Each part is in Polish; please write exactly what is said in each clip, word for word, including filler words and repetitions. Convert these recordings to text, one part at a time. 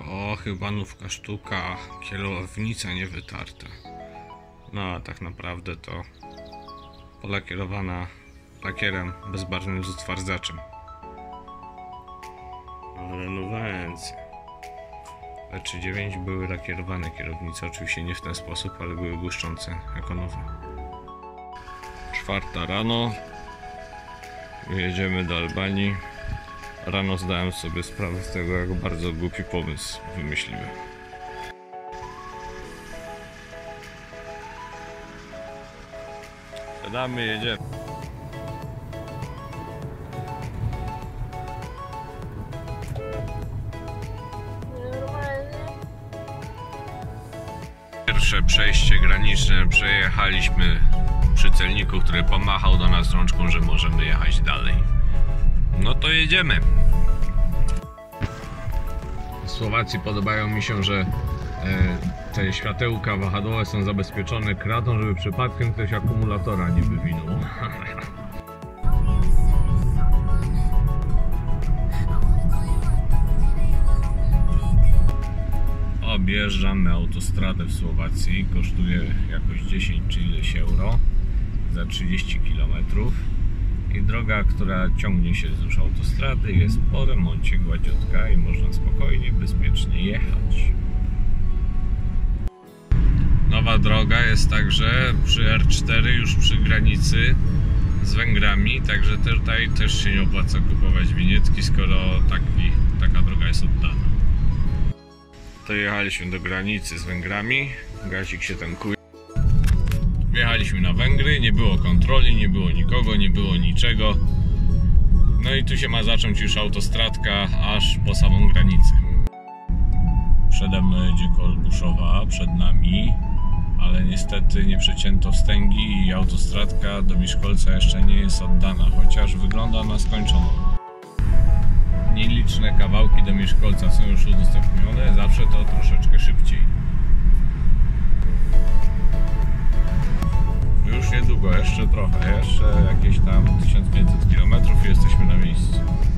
O, chyba nówka sztuka, kierownica nie wytarta. No a tak naprawdę to polakierowana lakierem bezbarwnym z utwardzaczem. Ale no więcej. E trzydzieści dziewięć były lakierowane kierownice, oczywiście nie w ten sposób, ale były błyszczące jako nowe. Czwarta rano. Jedziemy do Albanii. Rano zdałem sobie sprawę z tego, jak bardzo głupi pomysł wymyśliłem. Siadamy, jedziemy. Pierwsze przejście graniczne przejechaliśmy przy celniku, który pomachał do nas rączką, że możemy jechać dalej. No to jedziemy. W Słowacji podobają mi się, że e, te światełka wahadłowe są zabezpieczone kratą, żeby przypadkiem ktoś akumulatora nie wywinął. Objeżdżamy autostradę w Słowacji, kosztuje jakoś dziesięć czy ileś euro za trzydzieści kilometrów i droga, która ciągnie się wzdłuż autostrady, jest po remoncie gładziutka i można spokojnie, bezpiecznie jechać. Nowa droga jest także przy R cztery, już przy granicy z Węgrami, także tutaj też się nie opłaca kupować winietki, skoro taki, taka droga jest oddana. Dojechaliśmy do granicy z Węgrami, gazik się tankuje. Wjechaliśmy na Węgry, nie było kontroli, nie było nikogo, nie było niczego. No i tu się ma zacząć już autostradka aż po samą granicę. Przede mną jedzie Kolbuszowa, przed nami, ale niestety nie przecięto wstęgi i autostradka do Miskolca jeszcze nie jest oddana, chociaż wygląda na skończoną. Nieliczne kawałki do Miskolca są już udostępnione, zawsze to troszeczkę szybciej. Już niedługo, jeszcze trochę, jeszcze jakieś tam tysiąc pięćset kilometrów i jesteśmy na miejscu.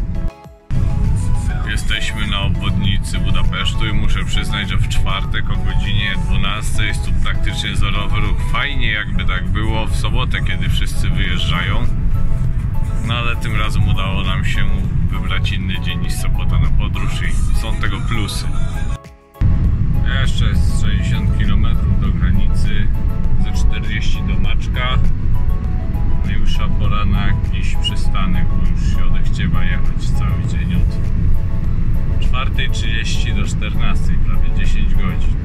Jesteśmy na obwodnicy Budapesztu i muszę przyznać, że w czwartek o godzinie dwunastej jest tu praktycznie zerowy ruch. Fajnie jakby tak było w sobotę, kiedy wszyscy wyjeżdżają. No ale tym razem udało nam się wybrać inny dzień niż sobota na podróż i są tego plusy. Jeszcze jest sześćdziesiąt kilometrów do granicy, ze czterdzieści do Maczka. Najwyższa pora na jakiś przystanek, bo już się odechciewa jechać cały dzień od czwartej trzydzieści do czternastej, prawie dziesięć godzin.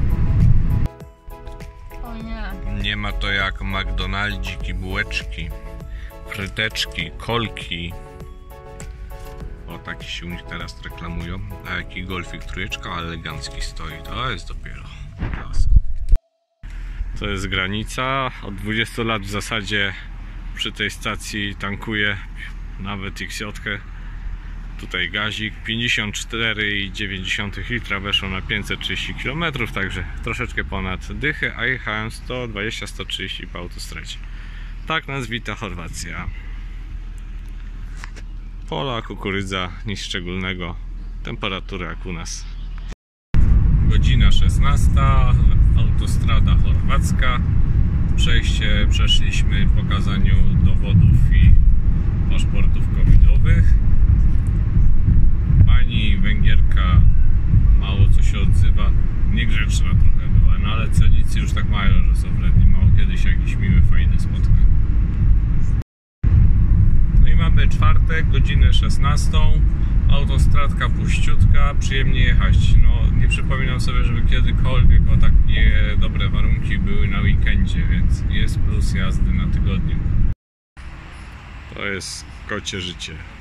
O nie. Nie ma to jak McDonald'ziki, bułeczki, fryteczki, kolki. O, taki się u nich teraz reklamują. A jaki golfik trójeczka elegancki stoi. To jest dopiero klasa. To jest granica. Od dwudziestu lat w zasadzie przy tej stacji tankuję nawet X J. Tutaj gazik pięćdziesiąt cztery przecinek dziewięć litra, weszło na pięćset trzydzieści kilometrów, także troszeczkę ponad dychę, a jechałem sto dwadzieścia do stu trzydziestu po autostradzie. Tak nas wita Chorwacja. Pola, kukurydza, nic szczególnego. Temperatura jak u nas. Godzina szesnasta, autostrada chorwacka. Przejście przeszliśmy po pokazaniu dowodów i paszportów covidowych. Pani Węgierka mało co się odzywa. Niegrzeczna trochę była, no ale celnicy już tak mają, że są wredni. Mało kiedyś jakieś miłe, fajne spotka. Mamy czwartek, godzinę szesnastą, autostradka puściutka, przyjemnie jechać. No, nie przypominam sobie, żeby kiedykolwiek o takie dobre warunki były na weekendzie, więc jest plus jazdy na tygodniu. To jest kocie życie.